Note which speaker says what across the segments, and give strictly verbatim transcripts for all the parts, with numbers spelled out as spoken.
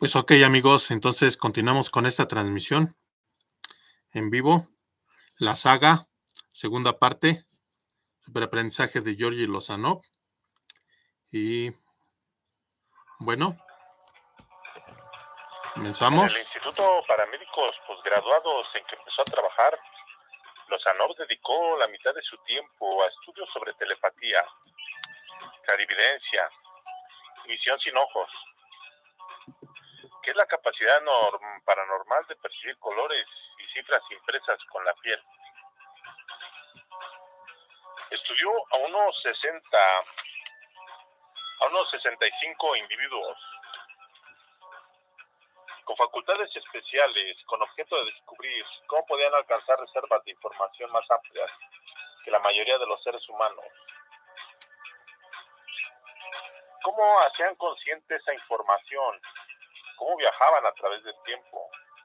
Speaker 1: Pues ok, amigos, entonces continuamos con esta transmisión en vivo, la saga, segunda parte, superaprendizaje de Georgi Lozanov. Y bueno, comenzamos.
Speaker 2: En el Instituto para Médicos Posgraduados en que empezó a trabajar, Lozanov dedicó la mitad de su tiempo a estudios sobre telepatía, clarividencia, visión sin ojos, que es la capacidad norm paranormal de percibir colores y cifras impresas con la piel. Estudió a unos sesenta, a unos sesenta y cinco individuos con facultades especiales, con objeto de descubrir cómo podían alcanzar reservas de información más amplias que la mayoría de los seres humanos. ¿Cómo hacían consciente esa información? ¿Cómo viajaban a través del tiempo?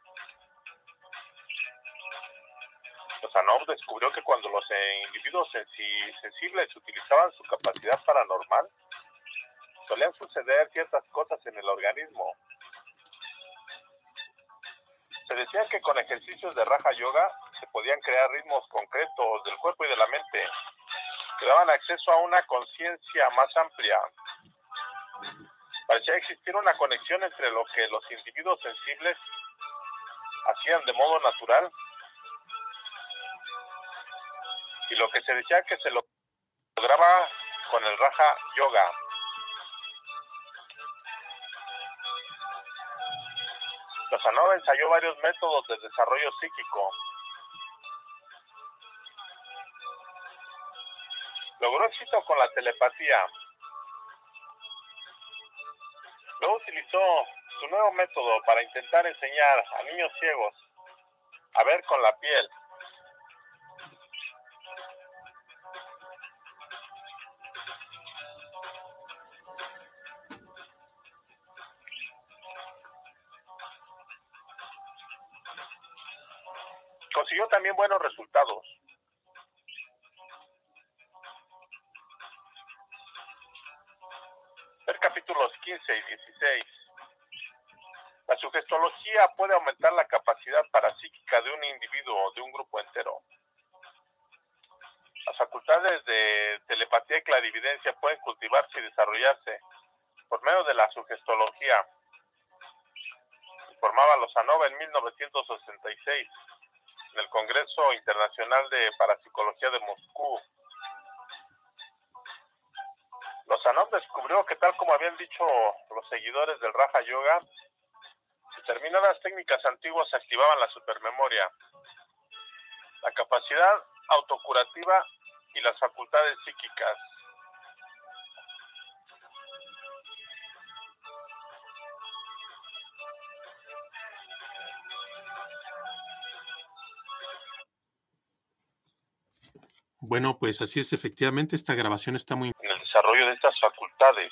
Speaker 2: Lozanov descubrió que cuando los individuos sensibles utilizaban su capacidad paranormal, solían suceder ciertas cosas en el organismo. Se decía que con ejercicios de Raja Yoga se podían crear ritmos concretos del cuerpo y de la mente, que daban acceso a una conciencia más amplia. Parecía existir una conexión entre lo que los individuos sensibles hacían de modo natural y lo que se decía que se lograba con el Raja Yoga. Lozanov ensayó varios métodos de desarrollo psíquico. Logró éxito con la telepatía. Luego utilizó su nuevo método para intentar enseñar a niños ciegos a ver con la piel. Consiguió también buenos resultados. Ver capítulos quince y dieciséis. La sugestología puede aumentar la capacidad parapsíquica de un individuo o de un grupo entero. Las facultades de telepatía y clarividencia pueden cultivarse y desarrollarse por medio de la sugestología, informaba Lozanov en mil novecientos sesenta y seis en el Congreso Internacional de Parapsicología de Moscú. Lozanov descubrió que, tal como habían dicho los seguidores del Raja Yoga, determinadas técnicas antiguas activaban la supermemoria, la capacidad autocurativa y las facultades psíquicas.
Speaker 1: Bueno, pues así es, efectivamente, esta grabación está muy...
Speaker 2: En el desarrollo de estas facultades.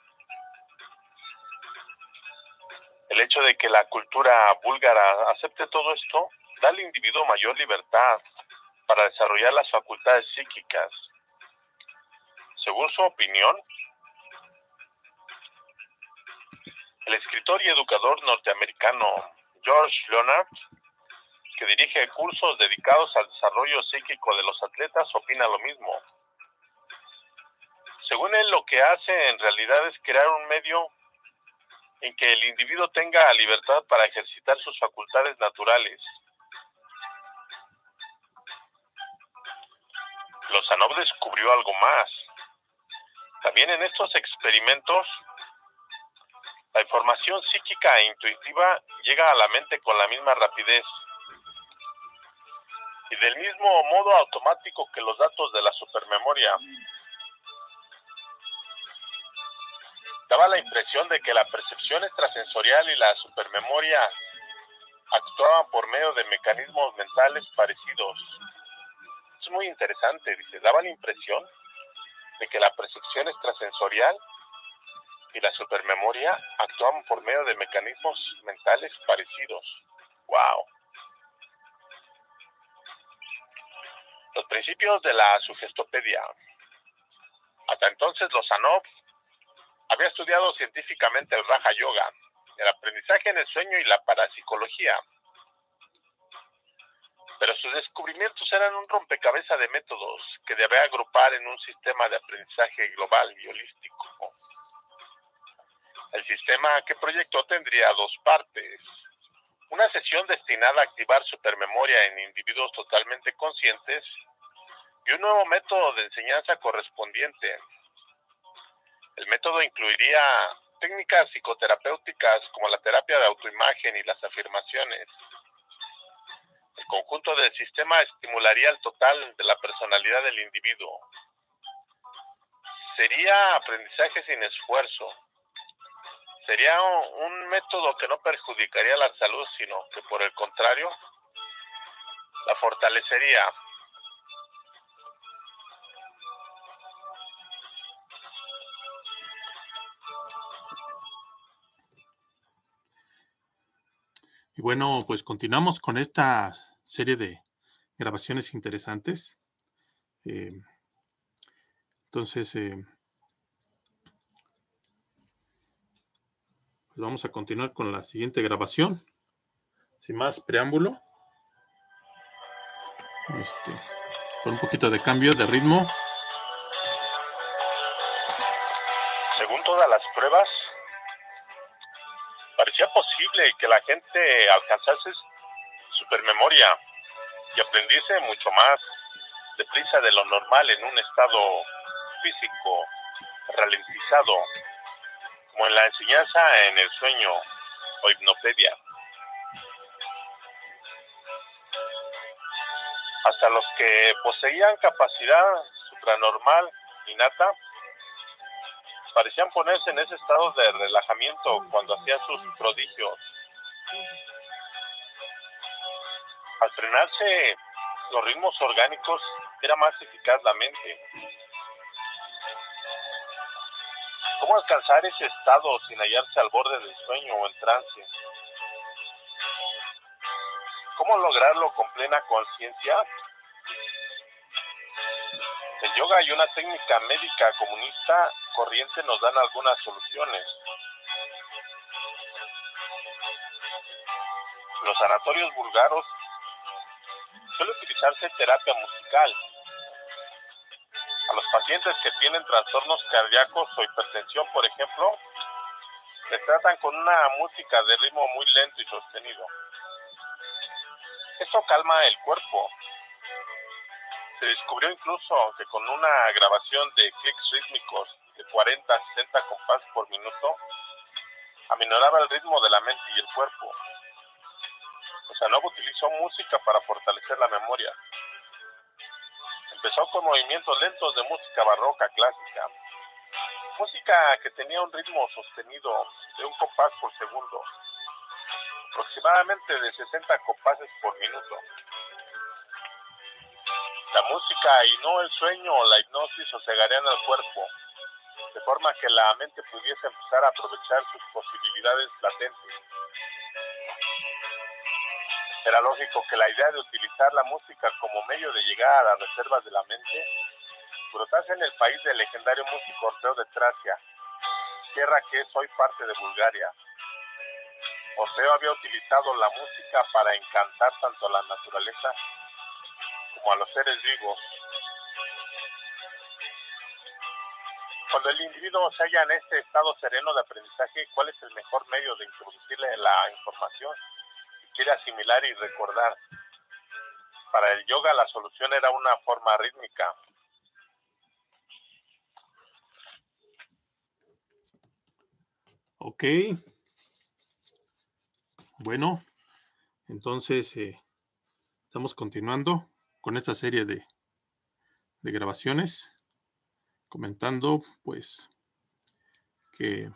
Speaker 2: El hecho de que la cultura búlgara acepte todo esto da al individuo mayor libertad para desarrollar las facultades psíquicas. Según su opinión, el escritor y educador norteamericano George Leonard, que dirige cursos dedicados al desarrollo psíquico de los atletas, opina lo mismo. Según él, lo que hace en realidad es crear un medio en que el individuo tenga libertad para ejercitar sus facultades naturales. Lozanov descubrió algo más. También en estos experimentos, la información psíquica e intuitiva llega a la mente con la misma rapidez y del mismo modo automático que los datos de la supermemoria. Daba la impresión de que la percepción extrasensorial y la supermemoria actuaban por medio de mecanismos mentales parecidos. Es muy interesante, dice, daba la impresión de que la percepción extrasensorial y la supermemoria actuaban por medio de mecanismos mentales parecidos. ¡Wow! Los principios de la sugestopedia. Hasta entonces Lozanov había estudiado científicamente el Raja Yoga el aprendizaje en el sueño y la parapsicología. Pero sus descubrimientos eran un rompecabezas de métodos que debía agrupar en un sistema de aprendizaje global y holístico. El sistema que proyectó tendría dos partes. Una sesión destinada a activar supermemoria en individuos totalmente conscientes y un nuevo método de enseñanza correspondiente. El método incluiría técnicas psicoterapéuticas como la terapia de autoimagen y las afirmaciones. El conjunto del sistema estimularía el total de la personalidad del individuo. Sería aprendizaje sin esfuerzo. Sería un método que no perjudicaría la salud, sino que por el contrario, la fortalecería.
Speaker 1: Y bueno, pues continuamos con esta serie de grabaciones interesantes. Eh, entonces, eh, pues vamos a continuar con la siguiente grabación. Sin más preámbulo. Este, con un poquito de cambio de ritmo.
Speaker 2: Según todas las pruebas, parecía posible que la gente alcanzase supermemoria y aprendiese mucho más deprisa de lo normal en un estado físico ralentizado, como en la enseñanza en el sueño o hipnopedia. Hasta los que poseían capacidad supranormal innata parecían ponerse en ese estado de relajamiento cuando hacían sus prodigios. Al frenarse los ritmos orgánicos, era más eficaz la mente. ¿Cómo alcanzar ese estado sin hallarse al borde del sueño o en trance? ¿Cómo lograrlo con plena conciencia? El yoga y una técnica médica comunista corriente nos dan algunas soluciones. En los sanatorios búlgaros suele utilizarse terapia musical. A los pacientes que tienen trastornos cardíacos o hipertensión, por ejemplo, les tratan con una música de ritmo muy lento y sostenido. Esto calma el cuerpo. Se descubrió incluso que con una grabación de clics rítmicos de cuarenta a sesenta compases por minuto, aminoraba el ritmo de la mente y el cuerpo. Casanova utilizó música para fortalecer la memoria. Empezó con movimientos lentos de música barroca clásica, música que tenía un ritmo sostenido de un compás por segundo, aproximadamente de sesenta compases por minuto. La música y no el sueño o la hipnosis sosegarían al cuerpo, de forma que la mente pudiese empezar a aprovechar sus posibilidades latentes. Era lógico que la idea de utilizar la música como medio de llegar a las reservas de la mente brotase en el país del legendario músico Orfeo de Tracia, tierra que es hoy parte de Bulgaria. Orfeo había utilizado la música para encantar tanto a la naturaleza como a los seres vivos. Cuando el individuo se halla en este estado sereno de aprendizaje, ¿cuál es el mejor medio de introducirle la información que quiere asimilar y recordar? Para el yoga la solución era una forma rítmica.
Speaker 1: Ok. Bueno, entonces eh, estamos continuando con esta serie de, de grabaciones, comentando pues que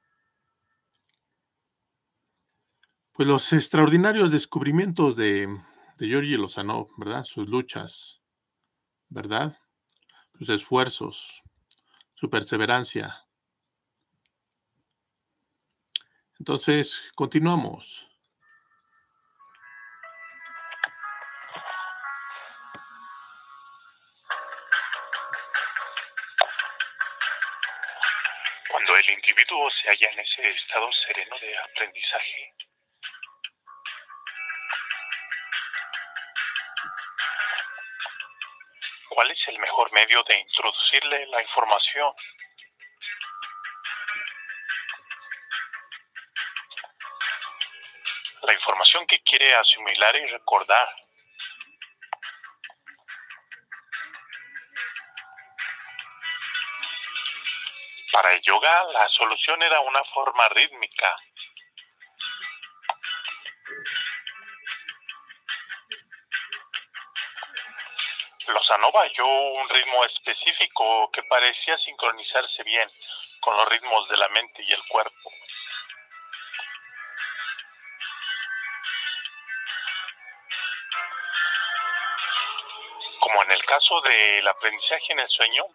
Speaker 1: pues los extraordinarios descubrimientos de, de Georgi Lozanov, ¿verdad? Sus luchas, ¿verdad? Sus esfuerzos, su perseverancia. Entonces, continuamos.
Speaker 2: Cuando el individuo se halla en ese estado sereno de aprendizaje, ¿cuál es el mejor medio de introducirle la información? La información que quiere asimilar y recordar. Para el yoga, la solución era una forma rítmica. Lozanova halló un ritmo específico que parecía sincronizarse bien con los ritmos de la mente y el cuerpo. Como en el caso del aprendizaje en el sueño,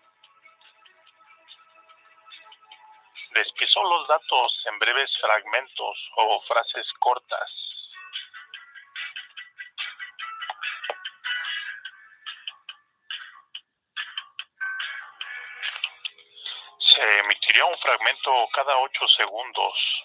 Speaker 2: despiezó los datos en breves fragmentos o frases cortas. Se emitiría un fragmento cada ocho segundos.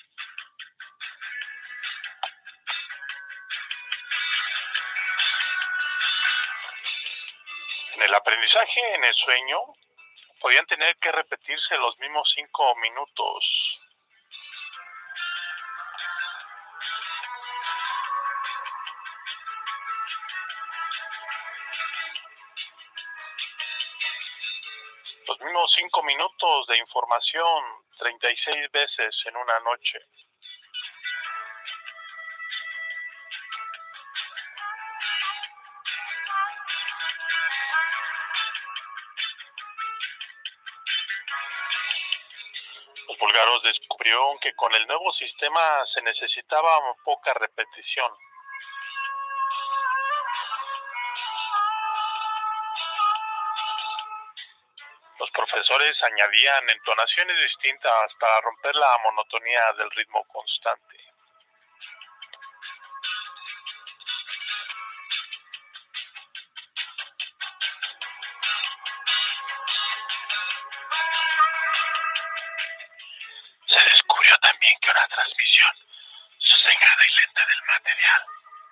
Speaker 2: En el aprendizaje en el sueño, podían tener que repetirse los mismos cinco minutos. Los mismos cinco minutos de información treinta y seis veces en una noche. Los búlgaros descubrieron que con el nuevo sistema se necesitaba poca repetición. Los profesores añadían entonaciones distintas para romper la monotonía del ritmo constante. Se descubrió también que una transmisión sosegada y lenta del material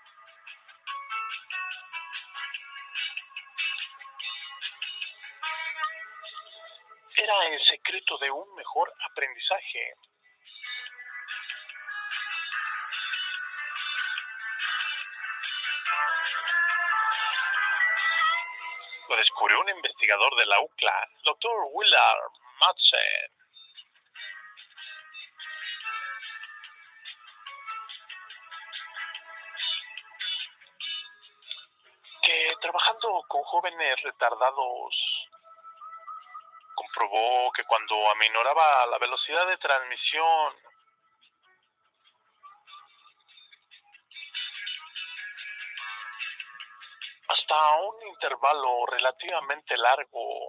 Speaker 2: era el secreto de un mejor aprendizaje. Lo descubrió un investigador de la U C L A, el doctor Willard Madsen. Que trabajando con jóvenes retardados, comprobó que cuando aminoraba la velocidad de transmisión, hasta un intervalo relativamente largo,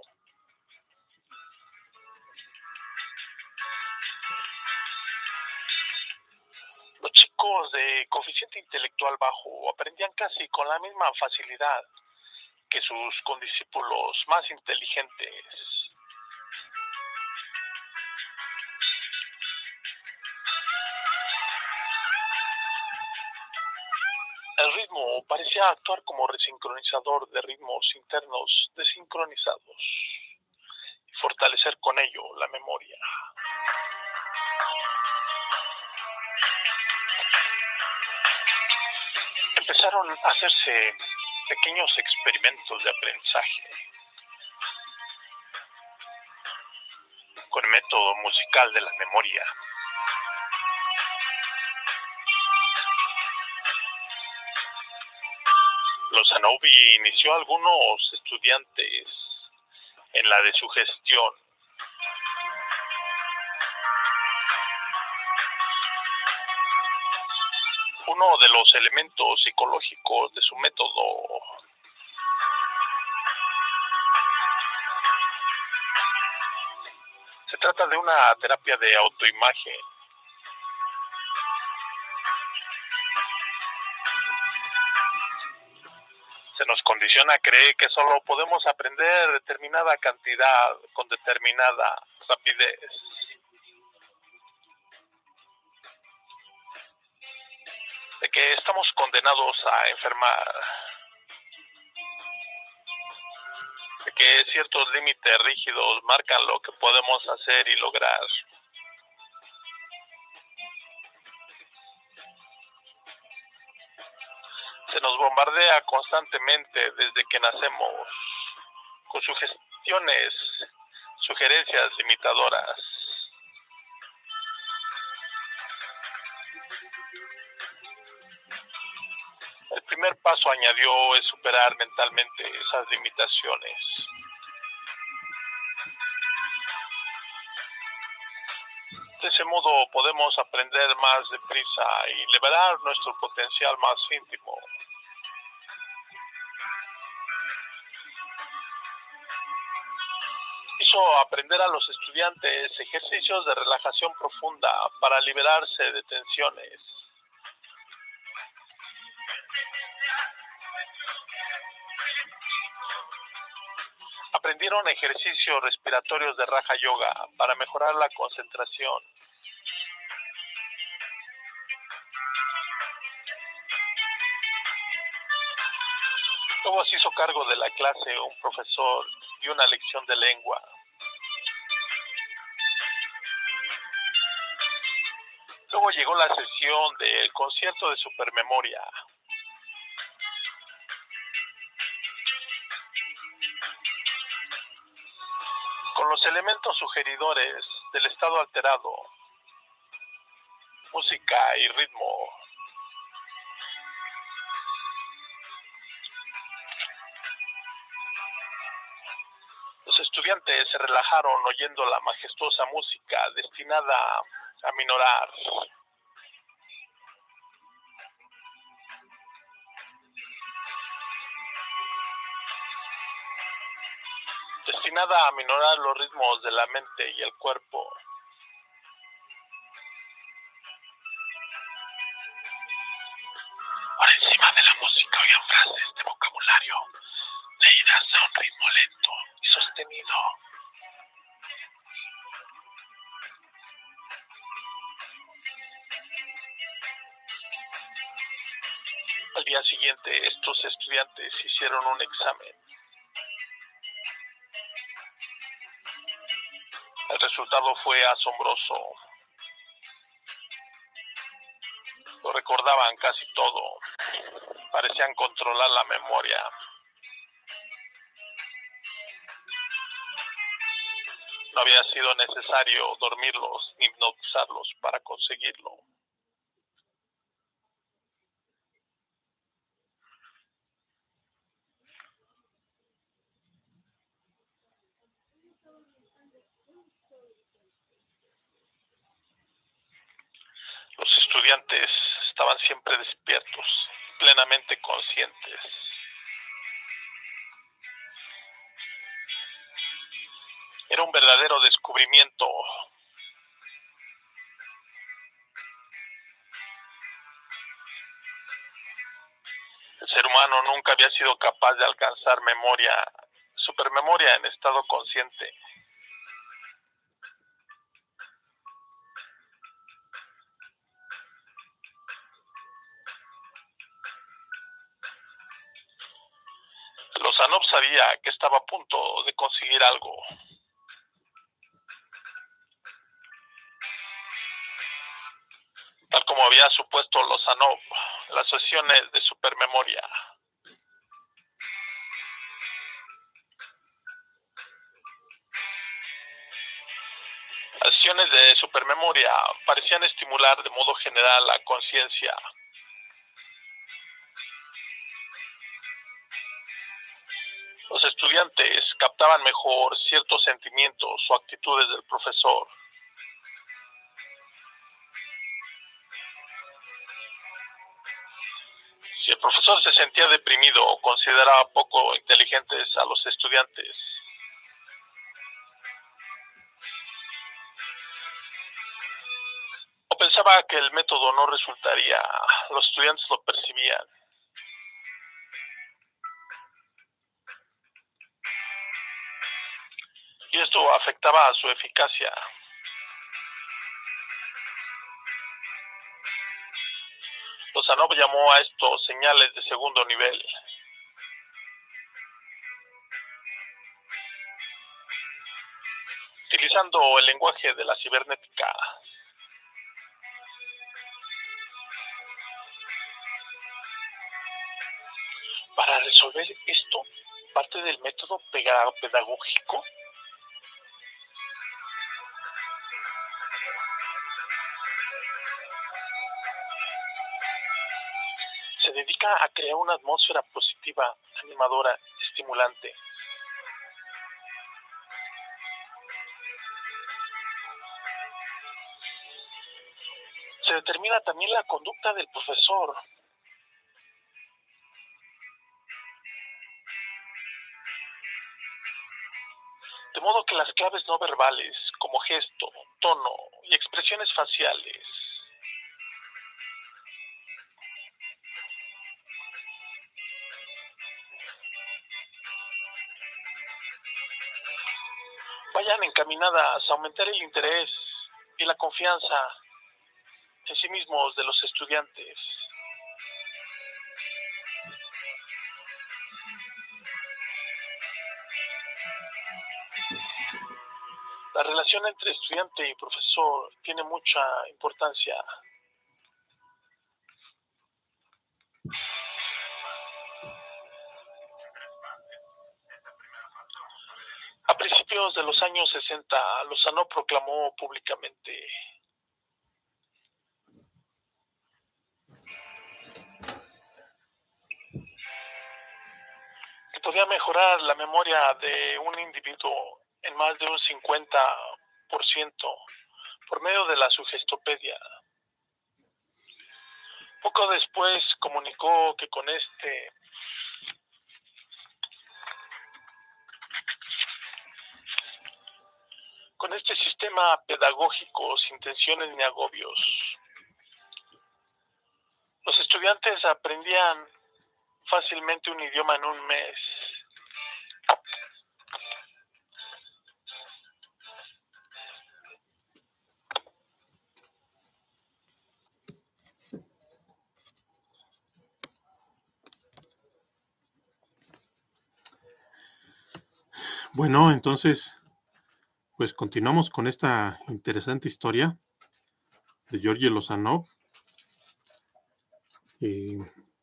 Speaker 2: los chicos de coeficiente intelectual bajo aprendían casi con la misma facilidad que sus condiscípulos más inteligentes. El ritmo parecía actuar como resincronizador de ritmos internos desincronizados y fortalecer con ello la memoria. Empezaron a hacerse pequeños experimentos de aprendizaje con el método musical de la memoria. Lozanovi inició a algunos estudiantes en la de sugestión. Uno de los elementos psicológicos de su método se trata de una terapia de autoimagen. Se nos condiciona a creer que solo podemos aprender determinada cantidad con determinada rapidez. que estamos condenados a enfermar, de que ciertos límites rígidos marcan lo que podemos hacer y lograr. Se nos bombardea constantemente desde que nacemos con sugestiones, sugerencias limitadoras. El primer paso, añadió, es superar mentalmente esas limitaciones. De ese modo podemos aprender más deprisa y liberar nuestro potencial más íntimo. Hizo aprender a los estudiantes ejercicios de relajación profunda para liberarse de tensiones. Aprendieron ejercicios respiratorios de Raja Yoga para mejorar la concentración. Luego se hizo cargo de la clase un profesor y una lección de lengua. Luego llegó la sesión del concierto de supermemoria. Con los elementos sugeridores del estado alterado, música y ritmo. Los estudiantes se relajaron oyendo la majestuosa música destinada a minorar. Destinada a minorar los ritmos de la mente y el cuerpo. Por encima de la música oían frases de vocabulario, leídas a un ritmo lento y sostenido. Al día siguiente, estos estudiantes hicieron un examen. El resultado fue asombroso. Lo recordaban casi todo. Parecían controlar la memoria. No había sido necesario dormirlos ni hipnotizarlos para conseguirlo. Los estudiantes estaban siempre despiertos, plenamente conscientes. Era un verdadero descubrimiento. El ser humano nunca había sido capaz de alcanzar memoria, supermemoria en estado consciente. Lozanov sabía que estaba a punto de conseguir algo. Tal como había supuesto Lozanov, las sesiones de supermemoria. Las sesiones de supermemoria parecían estimular de modo general la conciencia. Los estudiantes captaban mejor ciertos sentimientos o actitudes del profesor. Si el profesor se sentía deprimido o consideraba poco inteligentes a los estudiantes, o pensaba que el método no resultaría, los estudiantes lo percibían. Y esto afectaba a su eficacia. Los Lozanov llamó a estos señales de segundo nivel. Utilizando el lenguaje de la cibernética. Para resolver esto, parte del método pedagógico se dedica a crear una atmósfera positiva, animadora, estimulante. Se determina también la conducta del profesor. De modo que las claves no verbales, como gesto, tono y expresiones faciales, vayan encaminadas a aumentar el interés y la confianza en sí mismos de los estudiantes. La relación entre estudiante y profesor tiene mucha importancia. A principios de los años sesenta, Lozanov proclamó públicamente: que podía mejorar la memoria de un individuo en más de un cincuenta por ciento por medio de la sugestopedia. Poco después comunicó que con este con este sistema pedagógico sin tensiones ni agobios, los estudiantes aprendían fácilmente un idioma en un mes.
Speaker 1: Bueno, entonces, pues continuamos con esta interesante historia de Georgi Lozanov. Y,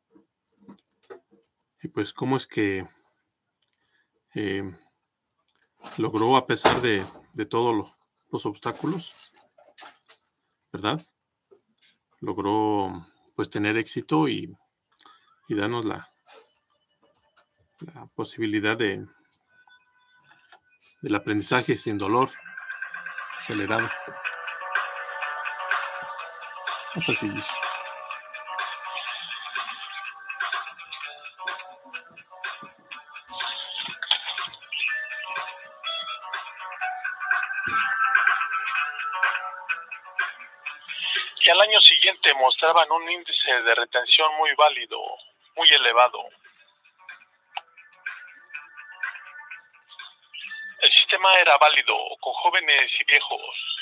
Speaker 1: y pues cómo es que eh, logró, a pesar de, de todos lo, los obstáculos, ¿verdad? Logró pues tener éxito y, y darnos la, la posibilidad de del aprendizaje sin dolor, acelerado. Vamos a seguir.
Speaker 2: Y al año siguiente mostraban un índice de retención muy válido, muy elevado. El sistema era válido con jóvenes y viejos.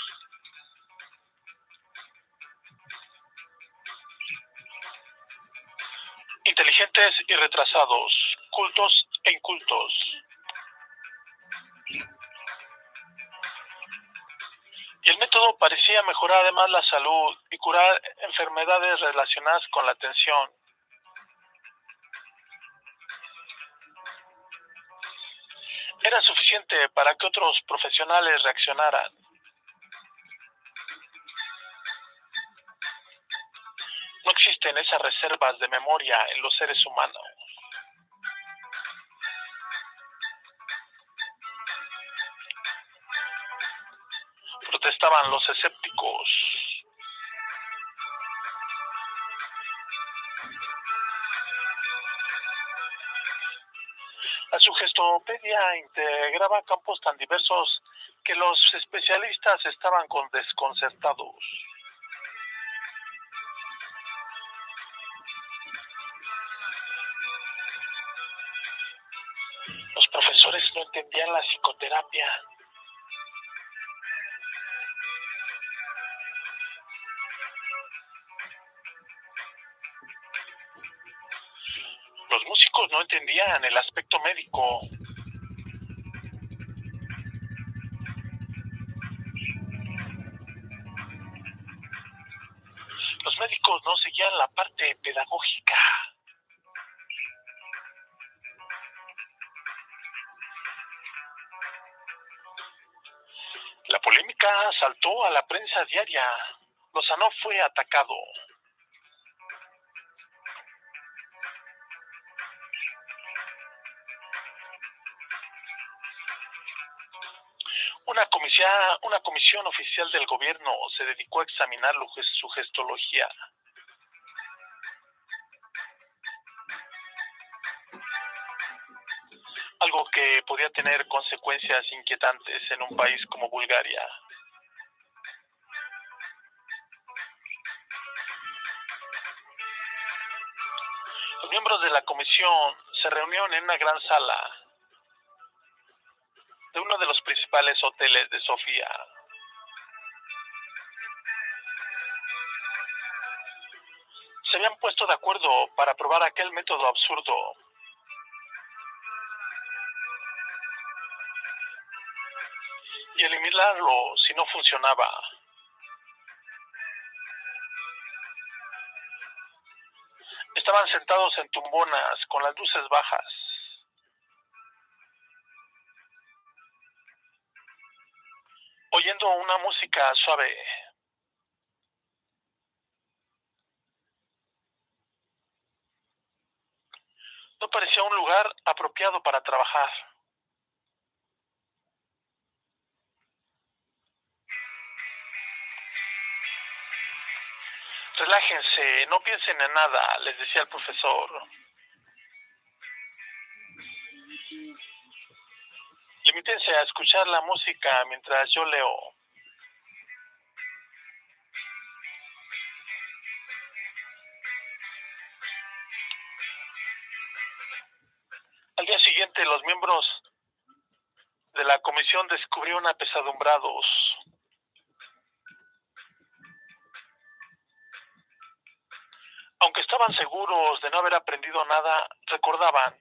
Speaker 2: Inteligentes y retrasados, cultos e incultos. Y el método parecía mejorar además la salud y curar enfermedades relacionadas con la atención. Era suficiente para que otros profesionales reaccionaran. No existen esas reservas de memoria en los seres humanos. Protestaban los escépticos. La sugestopedia integraba campos tan diversos que los especialistas estaban desconcertados. Los profesores no entendían la psicoterapia. médicos no entendían el aspecto médico. Los médicos no seguían la parte pedagógica. La polémica saltó a la prensa diaria. Lozano fue atacado. Una comisión, una comisión oficial del gobierno se dedicó a examinar su gestología. Algo que podía tener consecuencias inquietantes en un país como Bulgaria. Los miembros de la comisión se reunieron en una gran sala de uno de los principales hoteles de Sofía. Se habían puesto de acuerdo para probar aquel método absurdo. Y eliminarlo si no funcionaba. Estaban sentados en tumbonas con las luces bajas. Oyendo una música suave. No parecía un lugar apropiado para trabajar. Relájense, no piensen en nada, les decía el profesor. Limítense a escuchar la música mientras yo leo. Al día siguiente, los miembros de la comisión descubrieron apesadumbrados. Aunque estaban seguros de no haber aprendido nada, recordaban.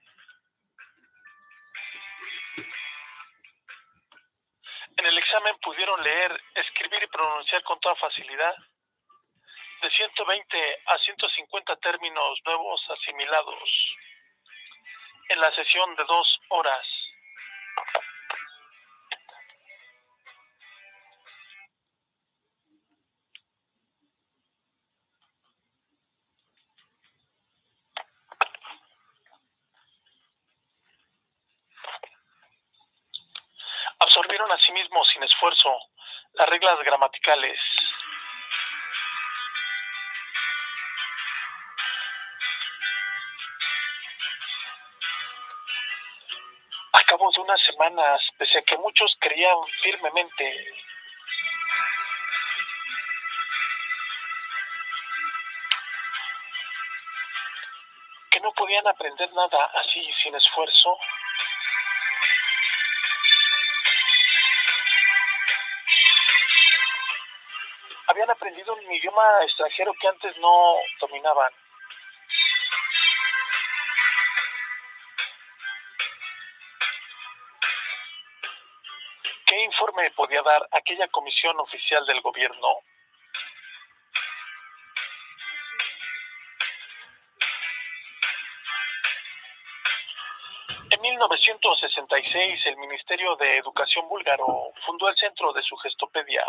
Speaker 2: En el examen pudieron leer, escribir y pronunciar con toda facilidad de ciento veinte a ciento cincuenta términos nuevos asimilados en la sesión de dos horas. Absorbieron asimismo sin esfuerzo las reglas gramaticales. A cabo de unas semanas, pese a que muchos creían firmemente que no podían aprender nada así sin esfuerzo, habían aprendido un idioma extranjero que antes no dominaban. ¿Qué informe podía dar aquella comisión oficial del gobierno? En mil novecientos sesenta y seis, el Ministerio de Educación búlgaro fundó el Centro de Sugestopedia.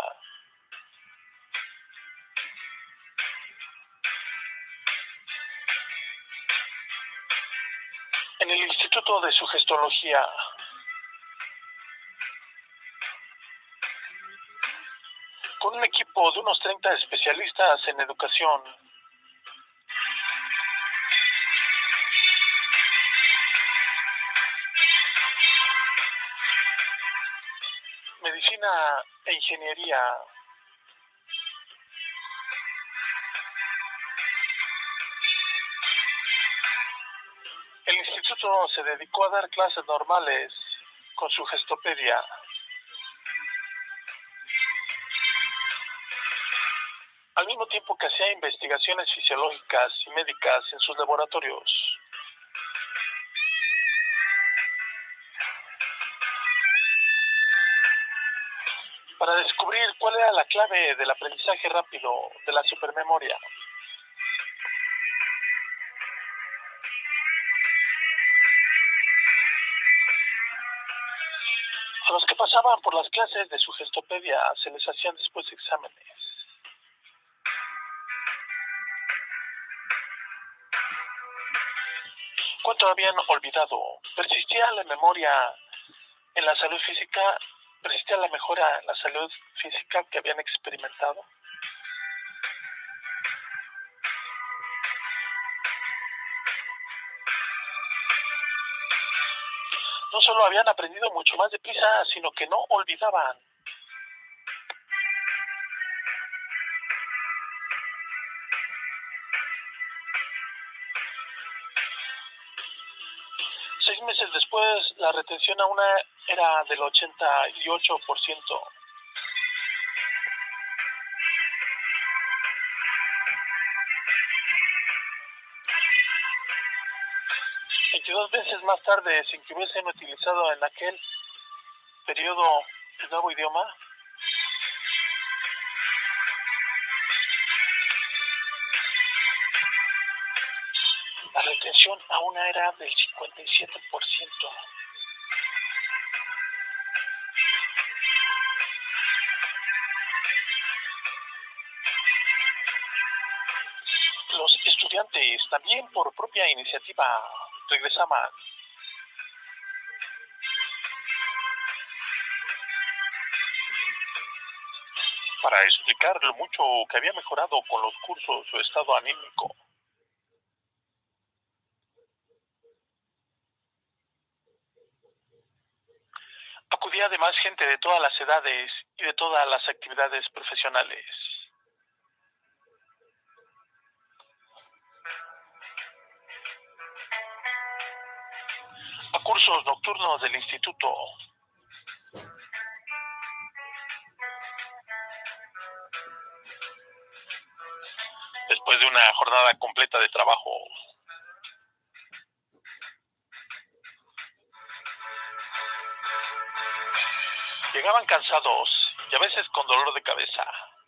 Speaker 2: En el Instituto de Sugestología, con un equipo de unos treinta especialistas en educación, medicina e ingeniería, el instituto se dedicó a dar clases normales con Sugestopedia. Al mismo tiempo que hacía investigaciones fisiológicas y médicas en sus laboratorios. para descubrir cuál era la clave del aprendizaje rápido de la supermemoria. A los que pasaban por las clases de sugestopedia se les hacían después exámenes. ¿Cuánto habían olvidado? ¿Persistía la memoria en la salud física? ¿Persistía la mejora en la salud física que habían experimentado? No solo habían aprendido mucho más deprisa, sino que no olvidaban. Seis meses después, la retención aún era del ochenta y ocho por ciento. veintidós veces más tarde, sin que hubiesen utilizado en aquel periodo el nuevo idioma, la retención aún era del cincuenta y siete por ciento. Los estudiantes, también por propia iniciativa, regresaban. Para explicar lo mucho que había mejorado con los cursos su estado anímico. Acudía además gente de todas las edades y de todas las actividades profesionales. A cursos nocturnos del instituto. Después de una jornada completa de trabajo. Llegaban cansados y a veces con dolor de cabeza.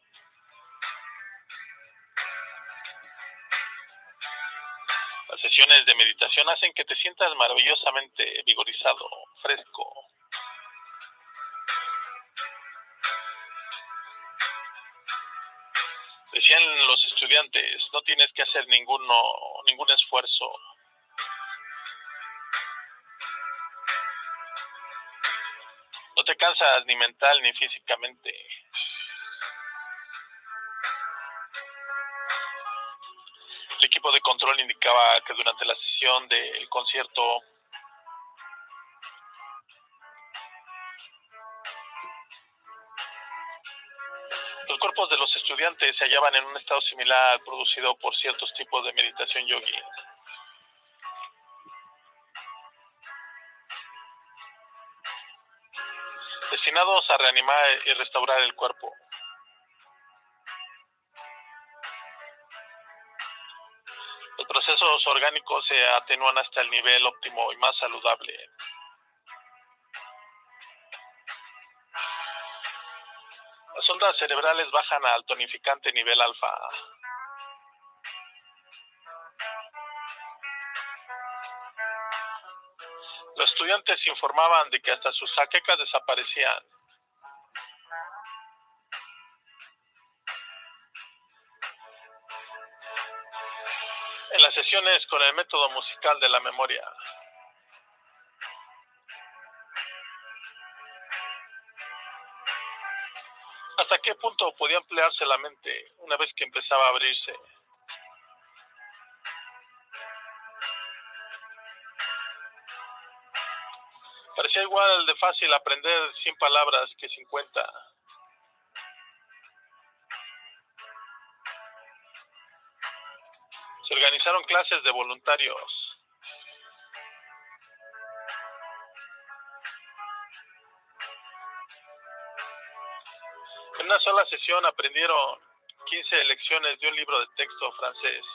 Speaker 2: Las sesiones de meditación hacen que te sientas maravillosamente vigorizado, fresco. Decían los estudiantes, no tienes que hacer ninguno, ningún esfuerzo. No te cansas ni mental ni físicamente. El equipo de control indicaba que durante la sesión del concierto los cuerpos de los estudiantes se hallaban en un estado similar al producido por ciertos tipos de meditación yogi. Destinados a reanimar y restaurar el cuerpo. Los procesos orgánicos se atenúan hasta el nivel óptimo y más saludable. Las ondas cerebrales bajan al tonificante nivel alfa. Los estudiantes informaban de que hasta sus jaquecas desaparecían. En las sesiones con el método musical de la memoria. ¿Hasta qué punto podía emplearse la mente una vez que empezaba a abrirse? Parecía igual de fácil aprender cien palabras que cincuenta. Se organizaron clases de voluntarios. En una sola sesión aprendieron quince lecciones de un libro de texto francés.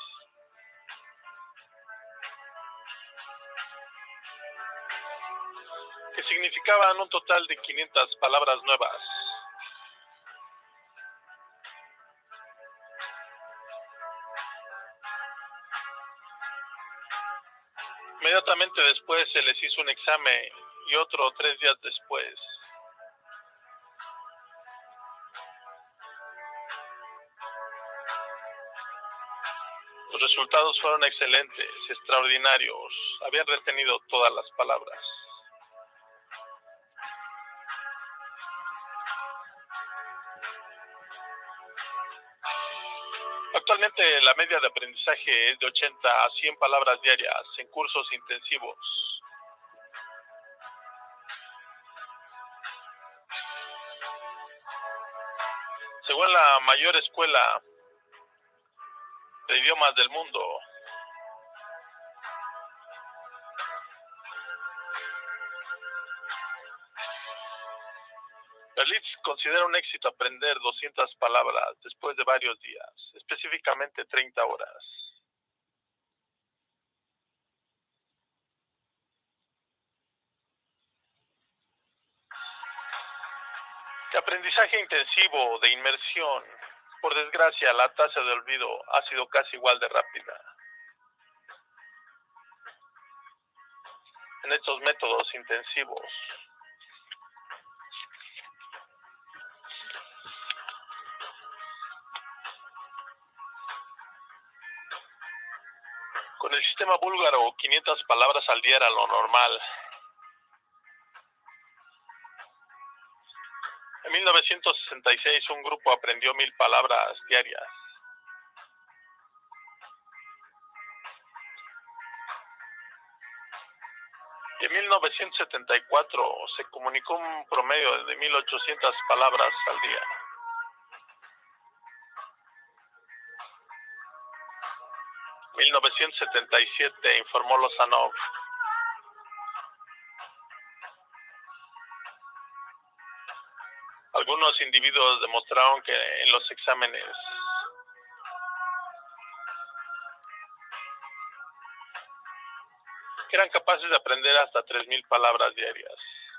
Speaker 2: Que significaban un total de quinientas palabras nuevas. Inmediatamente después se les hizo un examen y otro tres días después. Los resultados fueron excelentes, extraordinarios. Habían retenido todas las palabras. Actualmente la media de aprendizaje es de ochenta a cien palabras diarias en cursos intensivos. Según la mayor escuela de idiomas del mundo, Berlitz considera un éxito aprender doscientas palabras después de varios días, específicamente treinta horas. De aprendizaje intensivo, de inmersión, por desgracia la tasa de olvido ha sido casi igual de rápida. En estos métodos intensivos, con el sistema búlgaro, quinientas palabras al día era lo normal. En mil novecientos sesenta y seis un grupo aprendió mil palabras diarias. Y en mil novecientos setenta y cuatro se comunicó un promedio de mil ochocientas palabras al día. mil novecientos setenta y siete informó Lozanov. Algunos individuos demostraron que en los exámenes que eran capaces de aprender hasta tres mil palabras diarias.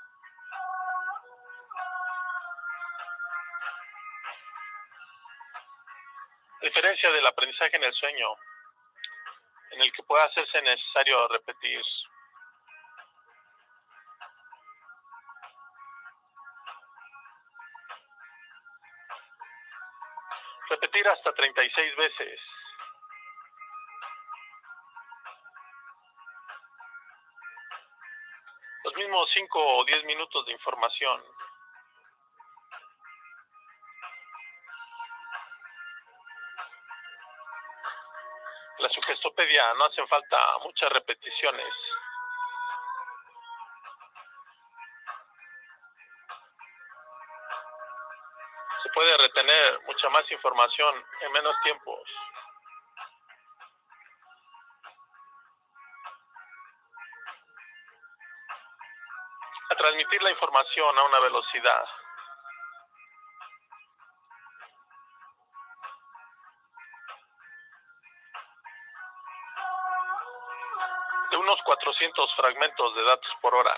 Speaker 2: A diferencia del aprendizaje en el sueño, en el que puede hacerse necesario repetir. Repetir hasta treinta y seis veces. Los mismos cinco o diez minutos de información. En la sugestopedia no hacen falta muchas repeticiones. Se puede retener mucha más información en menos tiempos. A transmitir la información a una velocidad de unos cuatrocientos fragmentos de datos por hora.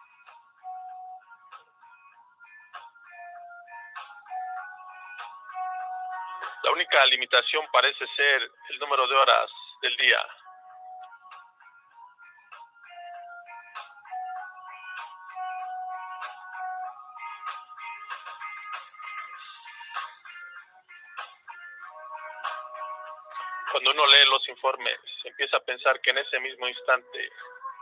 Speaker 2: La única limitación parece ser el número de horas del día. Cuando uno lee los informes, empieza a pensar que en ese mismo instante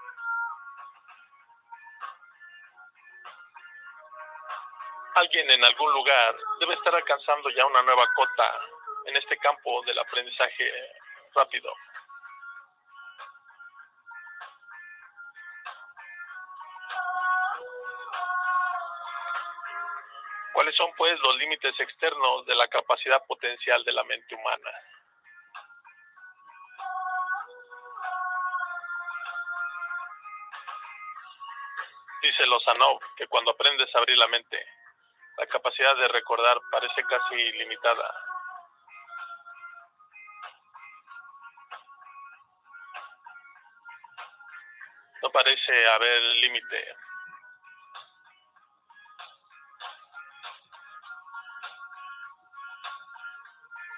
Speaker 2: alguien en algún lugar debe estar alcanzando ya una nueva cota en este campo del aprendizaje rápido. ¿Cuáles son, pues, los límites externos de la capacidad potencial de la mente humana? Dice Lozanov que cuando aprendes a abrir la mente, la capacidad de recordar parece casi ilimitada. No parece haber límite.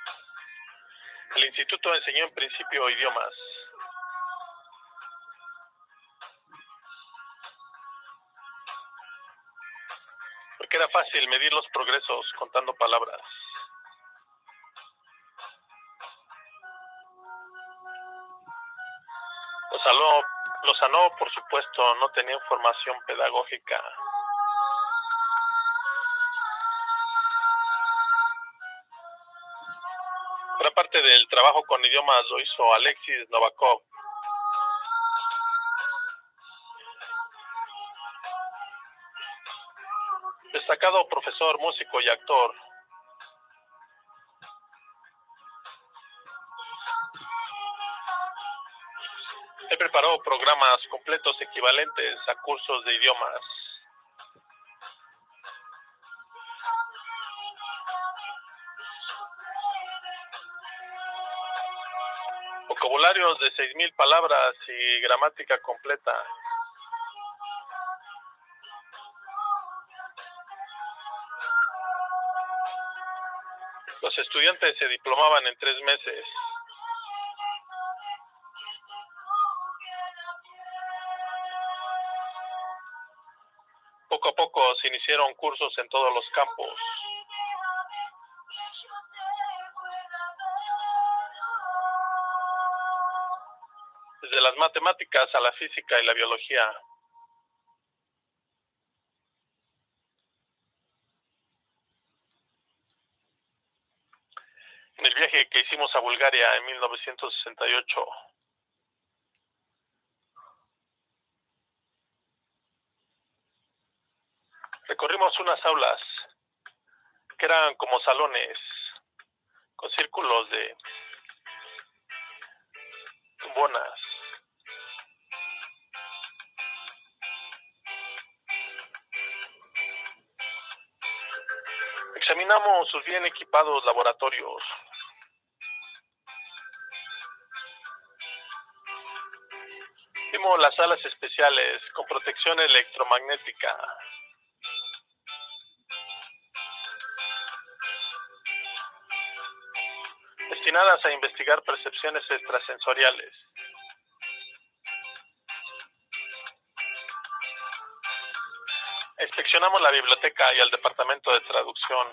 Speaker 2: El instituto enseñó en principio idiomas. porque era fácil medir los progresos contando palabras. Lozano, Lozano, por supuesto, no tenía formación pedagógica. Gran parte del trabajo con idiomas lo hizo Alexis Novakov. Destacado profesor, músico y actor. Él preparó programas completos equivalentes a cursos de idiomas. Vocabularios de seis mil palabras y gramática completa. Los estudiantes se diplomaban en tres meses. Poco a poco se iniciaron cursos en todos los campos. Desde las matemáticas a la física y la biología. En el viaje que hicimos a Bulgaria en mil novecientos sesenta y ocho, recorrimos unas aulas que eran como salones con círculos de bonas. Examinamos sus bien equipados laboratorios. Vimos las salas especiales con protección electromagnética. Destinadas a investigar percepciones extrasensoriales. Inspeccionamos la biblioteca y el departamento de traducción.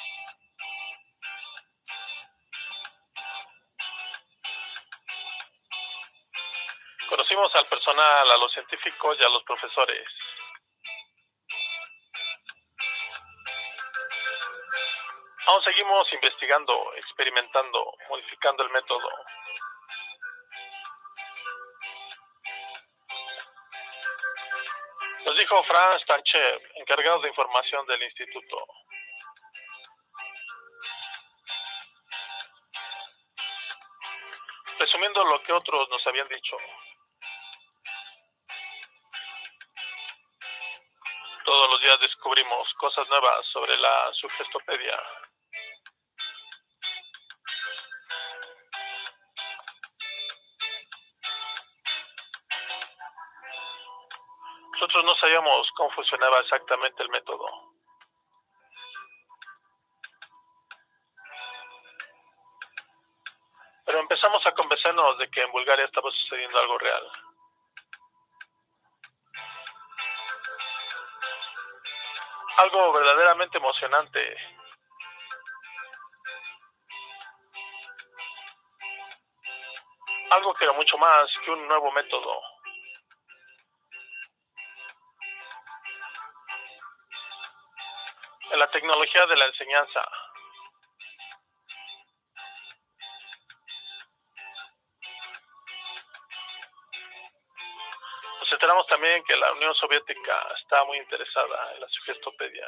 Speaker 2: Conocimos al personal, a los científicos y a los profesores. Aún seguimos investigando, experimentando, modificando el método. Nos dijo Franz Tanchev, encargado de información del instituto. Resumiendo lo que otros nos habían dicho. Todos los días descubrimos cosas nuevas sobre la sugestopedia. Nosotros no sabíamos cómo funcionaba exactamente el método. Pero empezamos a convencernos de que en Bulgaria estaba sucediendo algo real. Algo verdaderamente emocionante. Algo que era mucho más que un nuevo método. En la tecnología de la enseñanza. Nos enteramos también que la Unión Soviética está muy interesada en la sugestopedia.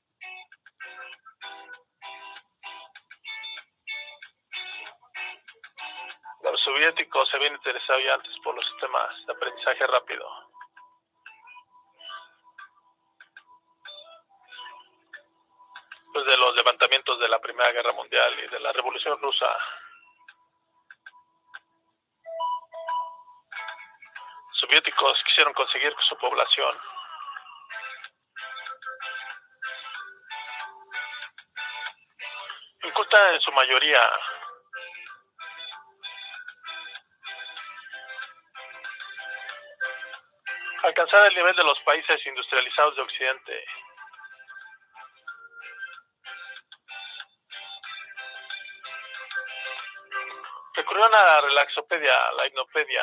Speaker 2: Los soviéticos se habían interesado ya antes por los sistemas de aprendizaje rápido. Después de los levantamientos de la Primera Guerra Mundial y de la Revolución Rusa, soviéticos quisieron conseguir su población. Inculta en su mayoría. Alcanzar el nivel de los países industrializados de Occidente. semana Relaxopedia, la hipnopedia.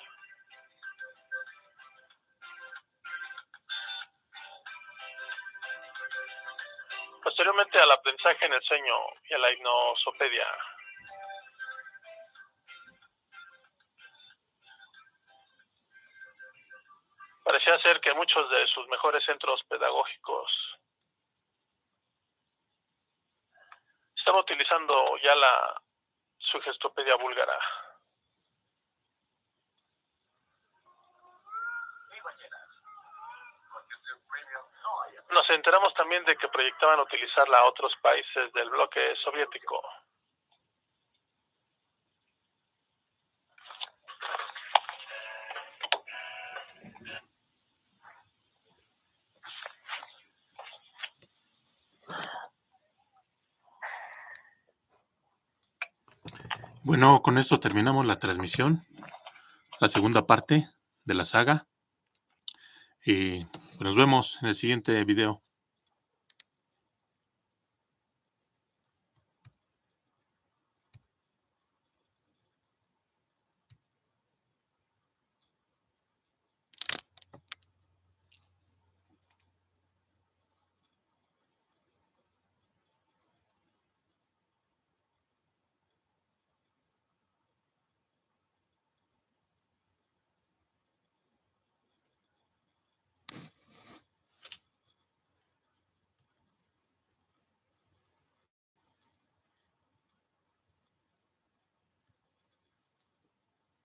Speaker 2: Posteriormente al aprendizaje en el sueño y a la hipnosopedia. Parecía ser que muchos de sus mejores centros pedagógicos estaban utilizando ya la sugestopedia búlgara. Nos enteramos también de que proyectaban utilizarla a otros países del bloque soviético.
Speaker 1: Bueno, con esto terminamos la transmisión, la segunda parte de la saga. Y nos vemos en el siguiente video.